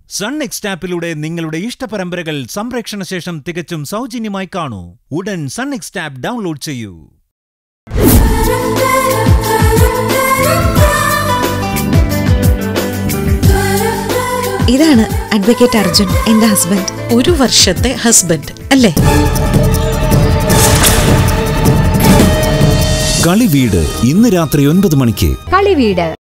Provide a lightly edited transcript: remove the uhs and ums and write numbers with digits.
SUN NXT Appിലൂടെ നിങ്ങളുടെ ഇഷ്ടപരമ്പരകൾ സംപ്രേക്ഷണ ശേഷം തികച്ചും സൗജന്യമായി കാണൂ. ഉടൻ SUN NXT App ഡൗൺലോഡ് ചെയ്യൂ. ഇതാണ് അഡ്വക്കേറ്റ് അർജുൻ, എന്റെ ഹസ്ബൻഡ്. ഒരു വർഷത്തെ ഹസ്ബൻഡ് അല്ലേ? കളിവീട് ഇന്ന് രാത്രി 9 മണിക്ക്. കളിവീട്.